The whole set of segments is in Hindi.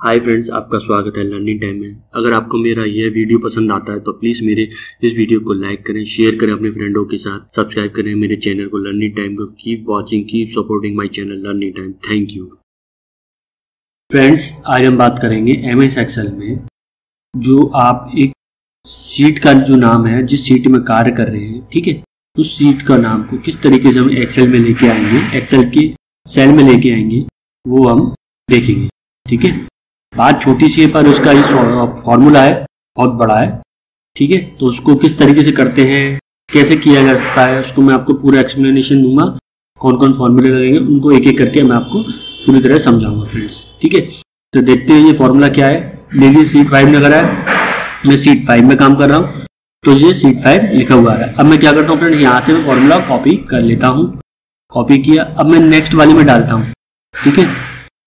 हाय फ्रेंड्स, आपका स्वागत है लर्निंग टाइम में। अगर आपको मेरा यह वीडियो पसंद आता है तो प्लीज मेरे इस वीडियो को लाइक करें, शेयर करें अपने फ्रेंडों के साथ, सब्सक्राइब करें मेरे चैनल को लर्निंग टाइम को। Keep watching, keep supporting my channel learning time. Thank you friends. आज हम बात करेंगे एमएस एक्सेल में जो आप एक शीट का जो नाम है, जिस शीट में कार्य कर रहे हैं, ठीक है, उस शीट का नाम को किस तरीके से हम एक्सेल में लेके आएंगे, एक्सेल के सेल में लेके आएंगे, वो हम देखेंगे। ठीक है, बात छोटी सी है पर उसका ये फॉर्मूला है, बहुत बड़ा है। ठीक है, तो उसको किस तरीके से करते हैं, कैसे किया जाता है, उसको मैं आपको पूरा एक्सप्लेनेशन दूंगा। कौन कौन फॉर्मूले लगेंगे उनको एक एक करके मैं आपको पूरी तरह समझाऊंगा फ्रेंड्स। ठीक है, तो देखते हैं ये फॉर्मूला क्या है। देखिए शीट 5 में लगा है, मैं शीट 5 में काम कर रहा हूँ, तो ये शीट 5 लिखा हुआ है। अब मैं क्या करता हूँ फ्रेंड्स, यहाँ से मैं फॉर्मूला कॉपी कर लेता हूँ। कॉपी किया, अब मैं नेक्स्ट वाली में डालता हूँ। ठीक है,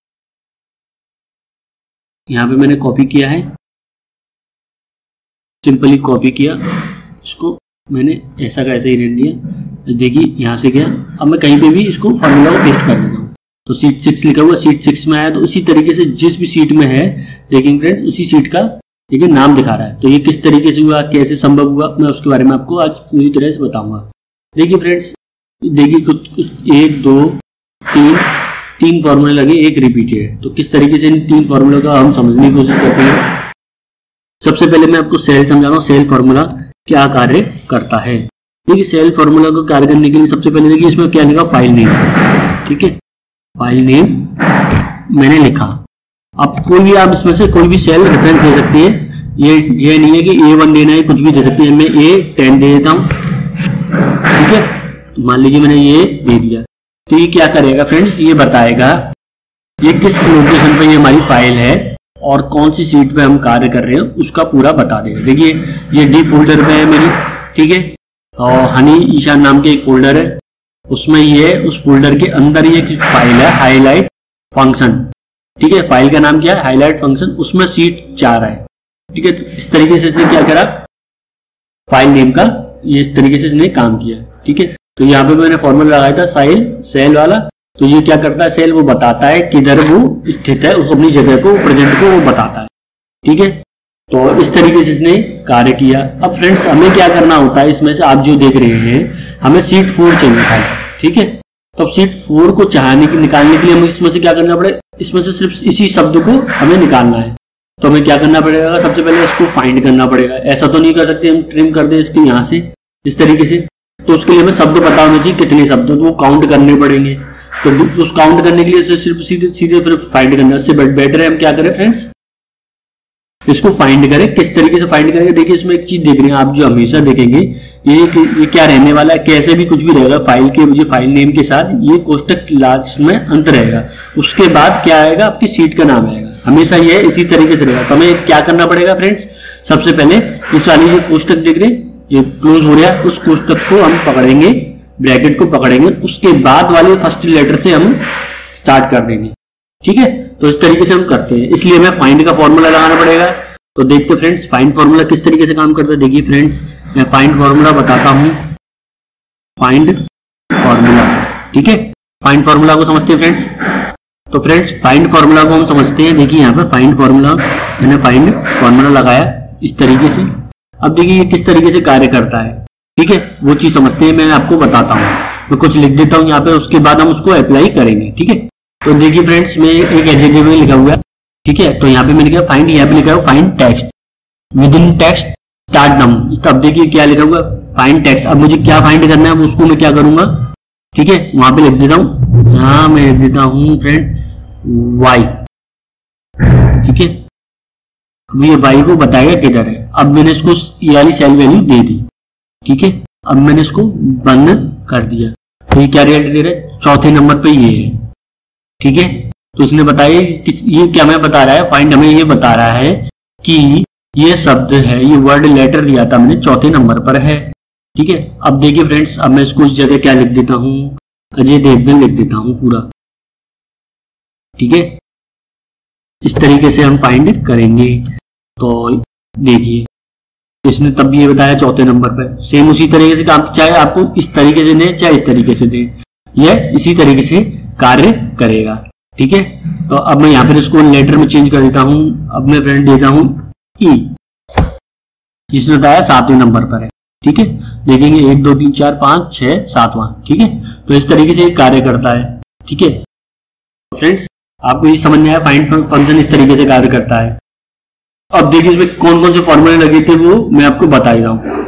यहाँ पे मैंने कॉपी किया है, सिंपली कॉपी किया, इसको मैंने ऐसा का ऐसा ही रहने दिया। देखिए यहाँ से गया, अब मैं कहीं पे भी इसको फॉर्मूला को पेस्ट कर देता हूँ। तो शीट 6 लिखा हुआ, शीट 6 में आया, तो उसी तरीके से जिस भी शीट में है, देखेंगे फ्रेंड, उसी शीट का देखिए नाम दिखा रहा है। तो ये किस तरीके से हुआ, कैसे संभव हुआ, मैं उसके बारे में आपको आज पूरी तरह से बताऊंगा। देखिए फ्रेंड्स, देखिए कुछ 1 2 3 फॉर्मूले लगे, एक रिपीटेड है। तो किस तरीके से इन 3 फॉर्मूलों का हम समझने की कोशिश करते हैं। सबसे पहले मैं आपको सेल समझा रहा हूँ, सेल फॉर्मूला क्या कार्य करता है। देखिए सेल फॉर्मूला को कार्य करने के लिए सबसे पहले देखिए इसमें क्या लिखा, फाइल नेम। ठीक है, फाइल नेम मैंने लिखा। अब कोई भी आप इसमें से कोई भी सेल रेफरेंस दे सकती है, ये नहीं है कि A1 देना है, कुछ भी दे सकती है। मैं A10 दे देता हूँ। ठीक है, मान लीजिए मैंने ये दे दिया, तो ये क्या करेगा फ्रेंड्स, ये बताएगा ये किस लोकेशन पे ये हमारी फाइल है और कौन सी शीट पे हम कार्य कर रहे हैं, उसका पूरा बता देगा। देखिए ये डी फोल्डर पे है मेरी, ठीक है, और हनी ईशान नाम के एक फोल्डर है, उसमें ये उस फोल्डर के अंदर ये फाइल है हाईलाइट फंक्शन। ठीक है, फाइल का नाम क्या है, हाईलाइट फंक्शन, उसमें शीट 4 है। ठीक है, तो इस तरीके से इसने क्या करा, फाइल नेम का ये इस तरीके से इसने काम किया। ठीक है, तो यहाँ पे मैंने फॉर्मूला लगाया था सेल वाला। तो ये क्या करता है, सेल वो बताता है किधर वो स्थित है, उस अपनी जगह को, प्रेजेंट को वो बताता है। ठीक है, तो इस तरीके से इसने कार्य किया। अब फ्रेंड्स हमें क्या करना होता है, इसमें से आप जो देख रहे हैं, हमें शीट 4 चाहिए था। ठीक है, तो शीट 4 को निकालने के लिए हमें इसमें से क्या करना पड़ेगा, इसमें से सिर्फ इसी शब्द को हमें निकालना है। तो हमें क्या करना पड़ेगा, सबसे पहले इसको फाइंड करना पड़ेगा। ऐसा तो नहीं कर सकते हम ट्रिम कर दे इसके यहाँ से इस तरीके से, तो उसके लिए हमें शब्द पता होना चाहिए कितने शब्द, तो वो काउंट करने पड़ेंगे। तो उस काउंट करने के लिए सिर्फ सीधे फिर फाइंड करना, इससे बेटर है हम क्या करें फ्रेंड्स, इसको फाइंड करें। किस तरीके से फाइंड करेंगे, देखिए इसमें एक चीज देख रहे हैं आप, जो हमेशा देखेंगे ये क्या रहने वाला है, कैसे भी कुछ भी रहेगा, फाइल के मुझे फाइल नेम के साथ ये कोष्टक लास्ट में अंत रहेगा, उसके बाद क्या आएगा, आपकी सीट का नाम आएगा, हमेशा ये इसी तरीके से रहेगा। तो हमें क्या करना पड़ेगा फ्रेंड्स, सबसे पहले इस वाली जो कोष्टक देख रहे हैं, ये क्लोज हो रहा है, उस कोष्टक को हम पकड़ेंगे, ब्रैकेट को पकड़ेंगे, उसके बाद वाले फर्स्ट लेटर से हम स्टार्ट कर देंगे। ठीक है, तो इस तरीके से हम करते हैं, इसलिए हमें फाइंड का फॉर्मूला लगाना पड़ेगा। तो देखते फ्रेंड्स फाइंड फॉर्मूला किस तरीके से काम करता है। देखिए फ्रेंड्स, मैं फाइंड फॉर्मूला बताता हूं, फाइंड फॉर्मूला। ठीक है, फाइंड फॉर्मूला को समझते हैं फ्रेंड्स। तो फ्रेंड्स फाइंड फॉर्मूला को हम समझते हैं। देखिए यहाँ पे फाइंड फॉर्मूला, मैंने फाइंड फॉर्मूला लगाया इस तरीके से। अब देखिए ये किस तरीके से कार्य करता है, ठीक है, वो चीज समझते हैं, मैं आपको बताता हूँ। मैं कुछ लिख देता हूँ यहाँ पे, उसके बाद हम उसको अप्लाई करेंगे। ठीक है, तो देखिए फ्रेंड्स, मैं एक एडजेक्टिव में लिखा हुआ है। ठीक है, तो यहाँ पे मैंने क्या फाइंड, यहाँ पे लिखा है find text within text start num. अब देखिए क्या लिखा हुआ है, फाइंड टेक्स्ट। अब मुझे क्या फाइंड करना है, उसको मैं क्या करूंगा, ठीक है, वहां पे लिख देता हूँ, यहाँ मैं लिख देता हूँ फ्रेंड वाई। ठीक है, अब ये वाई को बताएगा किधर है। अब मैंने इसको ये वाली सेल वैल्यू दे दी। ठीक है, अब मैंने इसको बंद कर दिया, तो ये क्या रिजल्ट दे रहा है, चौथे नंबर पे ये है। ठीक है, तो इसने बताया ये क्या मैं बता रहा है, फाइंड हमें ये बता रहा है कि ये शब्द है, ये वर्ड लेटर दिया था मैंने, चौथे नंबर पर है। ठीक है, अब देखिए फ्रेंड्स, अब मैं इसको इस जगह क्या लिख देता हूँ, अजय देवगन लिख देता हूँ पूरा। ठीक है, इस तरीके से हम फाइंड करेंगे। तो देखिए इसने तब भी ये बताया चौथे नंबर पर, सेम उसी तरीके से काम, चाहे आपको इस तरीके से दें चाहे इस तरीके से दें, यह इसी तरीके से कार्य करेगा। ठीक है। तो अब मैं यहाँ पर इसको लेटर में चेंज कर देता हूँ। अब मैं फ्रेंड देता हूँ ई, जिसने बताया 7वें नंबर पर है। ठीक है, देखेंगे 1 2 3 4 5 6 7वां। ठीक है, तो इस तरीके से कार्य करता है। ठीक है फ्रेंड्स, आपको ये समझ में आया, फाइंड फंक्शन इस तरीके से कार्य करता है। अब देखिए इसमें कौन कौन से फॉर्मूले लगे थे वो मैं आपको बता ही रहा हूं।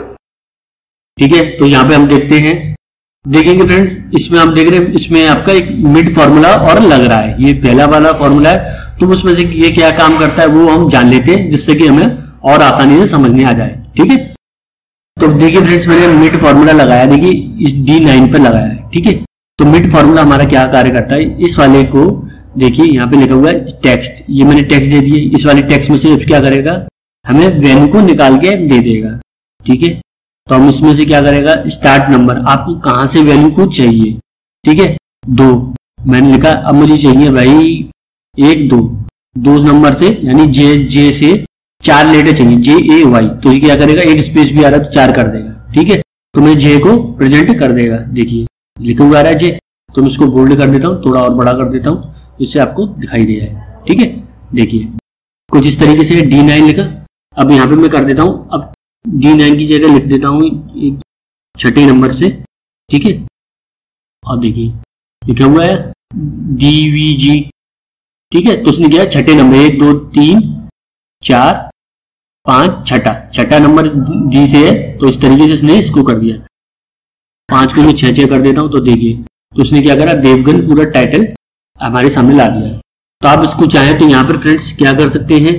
ठीक है, तो यहाँ पे हम देखते हैं, देखेंगे फ्रेंड्स, इसमें हम देख रहे हैं इसमें आपका एक मिड फॉर्मूला और लग रहा है, ये पहला वाला फॉर्मूला है। तो उसमें से ये क्या काम करता है वो हम जान लेते हैं, जिससे कि हमें और आसानी से समझ में आ जाए। ठीक है, तो देखिए फ्रेंड्स, मैंने मिड फॉर्मूला लगाया, देखिए इस D9 पर लगाया है। ठीक है, तो मिड फॉर्मूला हमारा क्या कार्य करता है, इस वाले को देखिए यहाँ पे लिखा हुआ है टेक्स्ट, ये मैंने टेक्स्ट दे दिए, इस वाले टेक्स्ट में से क्या करेगा, हमें वैल्यू को निकाल के दे देगा। ठीक है, तो हम इसमें से क्या करेगा, स्टार्ट नंबर, आपको कहां से वैल्यू को चाहिए। ठीक है, 2 मैंने लिखा, अब मुझे चाहिए भाई 1 2 नंबर से, यानी जे से 4 लेटर चाहिए, JAY, तो ये क्या करेगा, एक स्पेस भी आ रहा है तो 4 कर देगा। ठीक है, तो मैं जे को प्रेजेंट कर देगा, देखिए लिखा हुआ आ रहा है जे, तो मैं इसको बोल्ड कर देता हूँ, थोड़ा और बड़ा कर देता हूँ, इससे आपको दिखाई दे जाए। ठीक है, देखिए कुछ इस तरीके से D9 लिखा। अब यहाँ पे मैं कर देता हूँ, अब D9 की जगह लिख देता हूँ 6ठे नंबर से। ठीक है, और देखिए लिखा हुआ है DVG। ठीक है, तो उसने किया 6ठे नंबर, 1 2 3 4 5 छठा नंबर D से है, तो इस तरीके से इसने इसको कर दिया। 5 को मैं 6 कर देता हूं, तो देखिए तो उसने क्या करा, देवगन पूरा टाइटल हमारे सामने ला दिया। तो आप इसको चाहें तो यहाँ पर फ्रेंड्स क्या कर सकते हैं,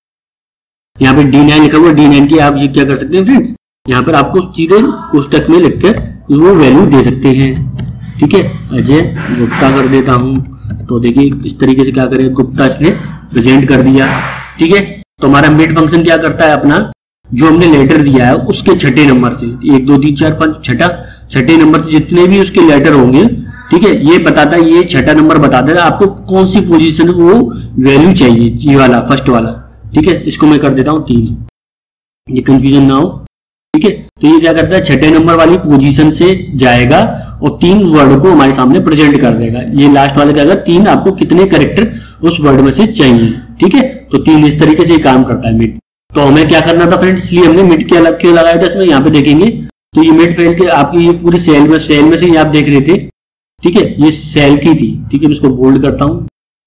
यहाँ पे D9 लिखा हुआ, D9 की आप ये क्या कर सकते हैं फ्रेंड्स, यहाँ पर आपको सीधे पुस्तक में लिखकर वो वैल्यू दे सकते हैं। ठीक है, अजय गुप्ता कर देता हूं, तो देखिए इस तरीके से क्या करें, गुप्ता इसने प्रेजेंट कर दिया। ठीक है, तो हमारा मिड फंक्शन क्या करता है, अपना जो हमने लेटर दिया है उसके 6ठे नंबर से, 1 2 3 4 5 छठे नंबर से जितने भी उसके लेटर होंगे, ठीक है, ये बताता है, ये 6ठा नंबर बताता है आपको कौन सी पोजीशन वो वैल्यू चाहिए, ये वाला फर्स्ट वाला। ठीक है, इसको मैं कर देता हूं 3, ये कंफ्यूजन ना हो। ठीक है, तो ये क्या करता है, 6ठे नंबर वाली पोजीशन से जाएगा और 3 वर्ड को हमारे सामने प्रेजेंट कर देगा। ये लास्ट वाले क्या, 3 आपको कितने कैरेक्टर उस वर्ड में से चाहिए। ठीक है, तो 3 इस तरीके से काम करता है मिड। तो हमें क्या करना था फ्रेंड्स, इसलिए हमने मिड के अलग क्यों लगाया था इसमें, यहाँ पे देखेंगे तो ये मिड फेल के आपकी ये पूरी सेल में से आप देख रहे थे। ठीक है, ये सेल की थी। ठीक है, मैं इसको बोल्ड करता हूं,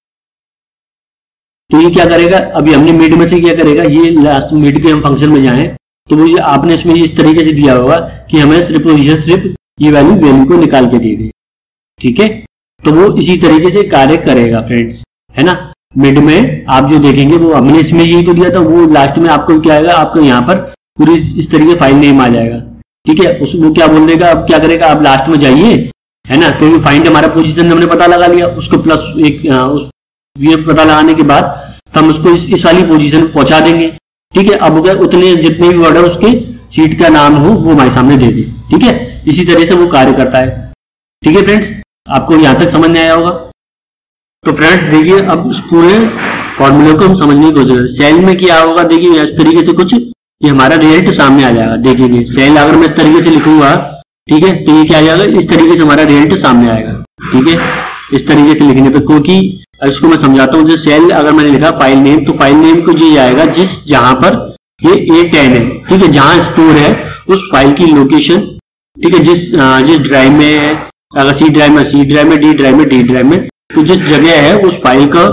तो ये क्या करेगा, अभी हमने मिड में से क्या करेगा, ये लास्ट मिड के हम फंक्शन में जाएं तो वो आपने इसमें इस तरीके से दिया होगा कि हमें सिर्फ ये वैल्यू को निकाल के दे दे। ठीक है, तो वो इसी तरीके से कार्य करेगा फ्रेंड्स, है ना। मिड में आप जो देखेंगे वो हमने इसमें यही तो दिया था, वो लास्ट में आपको क्या आएगा, आपको यहाँ पर पूरी इस तरीके फाइल नेम आ जाएगा। ठीक है, वो क्या बोल देगा, अब क्या करेगा, आप लास्ट में जाइए, है ना, क्योंकि फाइंड हमारा पोजीशन हमने पता लगा लिया, उसको प्लस एक ये पता लगाने के बाद हम उसको इस वाली पोजीशन पहुंचा देंगे। ठीक है, अब उतने जितने भी वर्ड है उसके सीट का नाम हो वो हमारे सामने दे दे। ठीक है, इसी तरह से वो कार्य करता है। ठीक है फ्रेंड्स, आपको यहां तक समझ में आया होगा। तो फ्रेंड्स देखिए, अब उस पूरे फॉर्मूले को हम समझने की कोशिश करें। सेल में क्या होगा, देखिए इस तरीके से कुछ ये हमारा रिजल्ट सामने आ जाएगा। देखिए सेल अगर मैं इस तरीके से लिखूंगा, ठीक है, तो ये क्या आ जाएगा, इस तरीके से हमारा रिजल्ट सामने आएगा। ठीक है, इस तरीके से लिखने पे, क्योंकि इसको मैं समझाता हूँ, जो सेल अगर मैंने लिखा फाइल नेम, तो फाइल नेम को ये आएगा जहां पर ये A10 है। ठीक है, जहां स्टोर है उस फाइल की लोकेशन। ठीक है, जिस ड्राइव में है, अगर C ड्राइव में D ड्राइव में D ड्राइव में, तो जिस जगह है उस फाइल का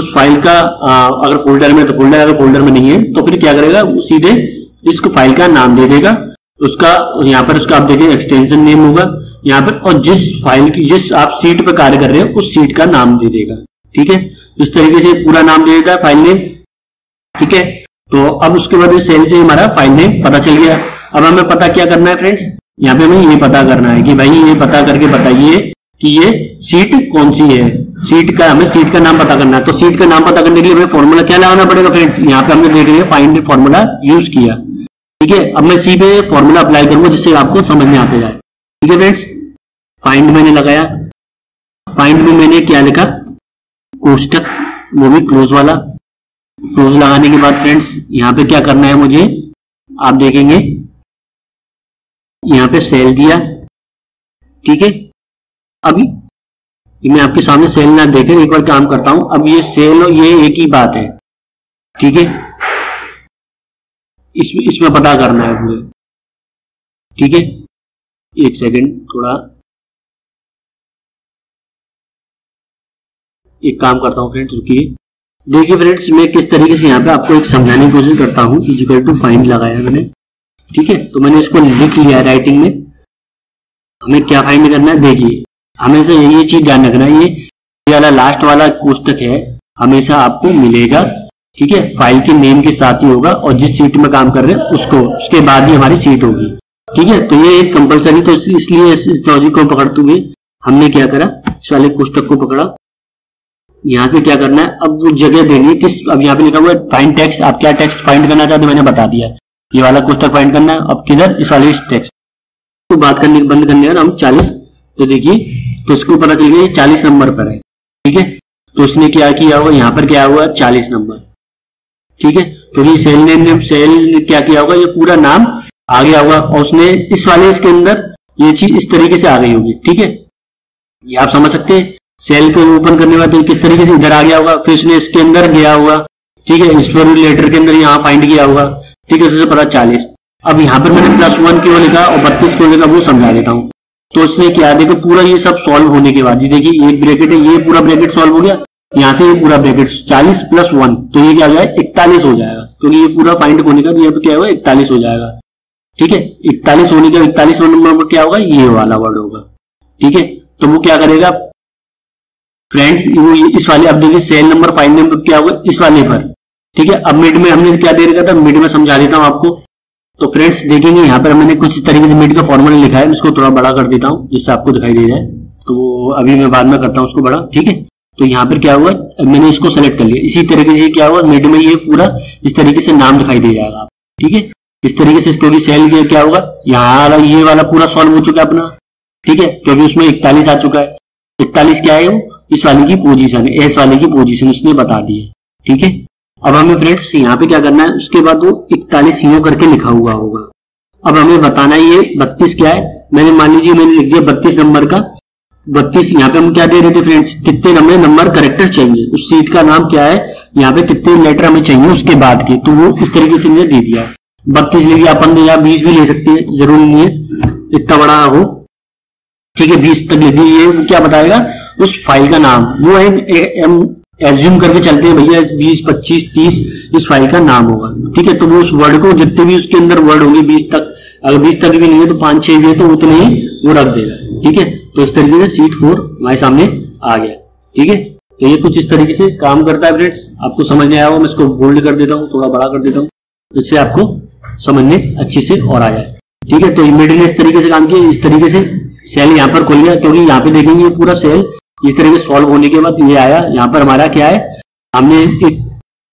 अगर फोल्डर में तो फोल्डर, अगर फोल्डर में नहीं है तो फिर क्या करेगा, सीधे इसको फाइल का नाम दे देगा, उसका यहाँ पर उसका आप देखें एक्सटेंशन नेम होगा यहाँ पर, और जिस आप सीट पर कार्य कर रहे हो उस सीट का नाम दे देगा। ठीक है, इस तरीके से पूरा नाम दे देता है फाइल नेम। ठीक है, तो अब उसके बाद इस सेल से हमारा फाइल नेम पता चल गया। अब हमें पता क्या करना है फ्रेंड्स, यहाँ पे हमें ये पता करना है कि भाई ये पता करके बताइए कि ये सीट कौन सी है। हमें सीट का नाम पता करना है। तो सीट का नाम पता करने के लिए हमें फॉर्मूला क्या लगाना पड़ेगा फ्रेंड्स, यहाँ पे हमने देख रहे हैं फाइंड फॉर्मूला यूज किया। ठीक है, अब मैं सी पे फॉर्मूला अप्लाई करूंगा जिससे आपको समझ में आते जाए। ठीक है फ्रेंड्स, फाइंड मैंने लगाया, फाइंड में मैंने क्या लिखा, कोष्टक, वो भी क्लोज वाला। क्लोज लगाने के बाद फ्रेंड्स यहाँ पे क्या करना है मुझे, आप देखेंगे यहाँ पे सेल दिया। ठीक है, अभी मैं आपके सामने सेल ना देकर एक बार काम करता हूं। अब ये सेल और ये एक ही बात है, ठीक है, इसमें पता करना है पूरे, ठीक है। एक सेकंड, थोड़ा एक काम करता हूं फ्रेंड्स, रुकिए। देखिए फ्रेंड्स, मैं किस तरीके से यहाँ पे आपको एक समझाने की कोशिश करता हूं। इक्वल टू फाइंड लगाया मैंने, ठीक है, तो मैंने इसको लिख लिया राइटिंग में। हमें क्या फाइंड करना है, देखिए हमेशा ये चीज ध्यान रखना है, ये वाला लास्ट वाला कोष्टक है हमेशा आपको मिलेगा, ठीक है, फाइल के नेम के साथ ही होगा और जिस सीट में काम कर रहे हैं उसको, उसके बाद ही हमारी सीट होगी, ठीक है। तो ये एक कंपलसरी, तो इसलिए इस लॉजिक को पकड़ते हुए हमने क्या करा, इस वाले कोष्टक को पकड़ा। यहाँ पे क्या करना है, अब वो जगह देनी है किस, अब यहाँ पे लिखा हुआ है फाइंड टेक्स्ट। आप क्या टेक्स्ट फाइंड करना चाहते हैं मैंने बता दिया, ये वाला कोष्टक फाइंड करना है। अब किधर, इस वाले टेक्स्ट तो बात करने बंद करने है हम 40, तो देखिए तो इसको पता चल गया 40 नंबर पर है, ठीक है। तो इसने क्या किया होगा, यहाँ पर क्या हुआ 40 नंबर, ठीक है। तो ये सेल ने क्या किया होगा, ये पूरा नाम आ गया होगा और उसने इस वाले इसके अंदर ये चीज इस तरीके से आ गई होगी, ठीक है। ये आप समझ सकते हैं, सेल को ओपन करने बाद तो किस तरीके से इधर आ गया होगा, फिर उसने इसके अंदर गया होगा, ठीक है, इस पर लेटर के अंदर यहाँ फाइंड किया होगा, ठीक है, उससे पता 40। अब यहाँ पर मैंने +1 क्यों लिखा और 32 क्यों लिखा वो समझा देता हूँ। तो इसने क्या, देखो पूरा ये सब सॉल्व होने के बाद, देखिए एक ब्रैकेट है, ये पूरा ब्रैकेट सॉल्व हो गया, यहाँ से ये पूरा ब्रैकेट 40 + 1, तो ये क्या हो जाएगा 41 हो जाएगा, क्योंकि ये पूरा फाइंड होने का, तो ये क्या होगा 41 हो जाएगा, ठीक है। 41 होने का 41 नंबर पर क्या होगा, ये वाला वर्ड होगा, ठीक है। तो वो क्या करेगा फ्रेंड्स, वो इस वाले, अब देखिए सेल नंबर फाइल नंबर क्या होगा इस वाले पर, ठीक है। अब मिड में हमने क्या दे रखा था, मिड में समझा देता हूं आपको। तो फ्रेंड्स देखेंगे यहाँ पर मैंने कुछ इस तरीके से मिड का फॉर्मूला लिखा है, इसको थोड़ा बड़ा कर देता हूँ जिससे आपको दिखाई दे जाए, तो अभी मैं बाद में करता हूँ उसको बड़ा, ठीक है। तो यहाँ पर क्या हुआ, मैंने इसको सेलेक्ट कर लिया, इसी तरीके से क्या हुआ मिड में ये पूरा इस तरीके से नाम दिखाई दे जाएगा, ठीक है। इस तरीके से क्योंकि सेल क्या होगा, यहाँ ये वाला पूरा सॉल्व हो चुका है अपना, ठीक है, क्योंकि उसमें 41 आ चुका है। 41 क्या है, वो इस वाले की पोजीशन है, एस वाले की पोजीशन उसने बता दी है, ठीक है। अब हमें फ्रेंड्स यहाँ पे क्या करना है, उसके बाद वो 41 यूं करके लिखा हुआ होगा। अब हमें बताना है ये 32 क्या है, मैंने मान लीजिए मैंने लिख दिया 32 नंबर का 32। यहाँ पे हम क्या दे रहे थे फ्रेंड्स, कितने हमें नंबर करेक्टर चाहिए, उस सीट का नाम क्या है, यहाँ पे कितने लेटर हमें चाहिए उसके बाद के, तो वो इस तरीके से दे दिया 32 ले लिया अपन ने, या 20 भी ले सकते हैं, जरूरी नहीं है इतना बड़ा हो, ठीक है, 20 तक ले दी। ये क्या बताएगा उस फाइल का नाम, वो हम एज्यूम करके चलते हैं भैया 20 25 30 इस फाइल का नाम होगा, ठीक है। तो वो उस वर्ड को जितने भी उसके अंदर वर्ड होंगे 20 तक, अगर 20 तक भी नहीं है तो 5-6 भी है तो उतने ही वो रख देगा, ठीक है। तो इस तरीके से सीट 4 हमारे सामने आ गया, ठीक है। तो ये कुछ इस तरीके से काम करता है फ्रेंड्स, आपको समझ में आया होगा। मैं इसको बोल्ड कर देता हूँ, थोड़ा बड़ा कर देता हूँ, जिससे आपको समझने अच्छे से और आ जाए, ठीक है। तो इमीडिएटली ने इस तरीके से काम किया, इस तरीके से सेल यहाँ पर खुल गया, क्योंकि यहाँ पे देखेंगे ये पूरा सेल इस तरीके से सॉल्व होने के बाद ये आया। यहाँ पर हमारा क्या है, हमने एक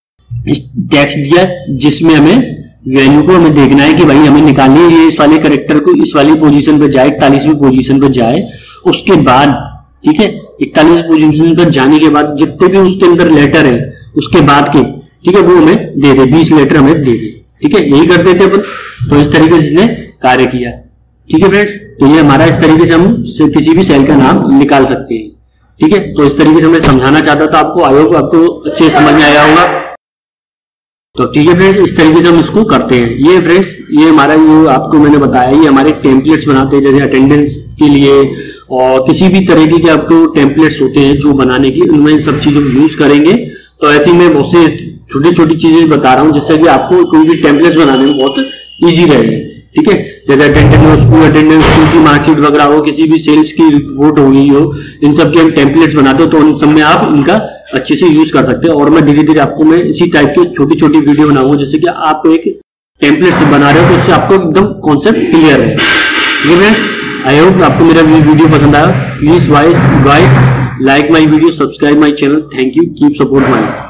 टेक्स्ट दिया जिसमें हमें वैल्यू को हमें देखना है कि भाई हमें निकालनी है, ये इस वाले करेक्टर को इस वाली पोजीशन पे जाए, 41वीं पोजीशन पे जाए, उसके बाद, ठीक है, 41 पोजीशन पर जाने के बाद जितने भी उसके अंदर लेटर है उसके बाद के, ठीक है, वो हमें दे दे, 20 लेटर हमें दे दे, ठीक है, यही कर देते अपन। तो इस तरीके से इसने कार्य किया, ठीक है फ्रेंड्स। तो ये हमारा इस तरीके से हम किसी भी सेल का नाम निकाल सकते हैं, ठीक है। तो इस तरीके से मैं समझाना चाहता था आपको, आई होप आपको अच्छे समझ में आया होगा। तो ठीक है फ्रेंड्स, इस तरीके से हम इसको करते हैं। ये फ्रेंड्स, ये हमारा जो आपको मैंने बताया, ये हमारे टेम्पलेट्स बनाते हैं, जैसे अटेंडेंस के लिए और किसी भी तरीके के आपको टेम्पलेट्स होते हैं जो बनाने के लिए, उनमें सब चीजों को यूज करेंगे। तो ऐसे ही मैं बहुत से छोटी छोटी चीजें बता रहा हूँ जिससे कि आपको कोई भी टेम्पलेट्स बनाने में बहुत ईजी रहेगा, ठीक है। जैसे अटेंडेंस, स्कूल अटेंडेंस, स्कूल की मार्कशीट वगैरह हो, किसी भी सेल्स की रिपोर्ट हो गई हो, इन सब के हम टेम्पलेट्स बनाते हो, तो उन सब में आप इनका अच्छे से यूज कर सकते हैं। और मैं धीरे धीरे आपको मैं इसी टाइप की छोटी छोटी वीडियो बनाऊंगा, जैसे कि आप एक टेम्पलेट बना रहे हो तो उससे आपको एकदम कॉन्सेप्ट क्लियर है। आई होप आपको मेरा वीडियो पसंद आया। Please guys like my video, subscribe my channel. Thank you, keep support my.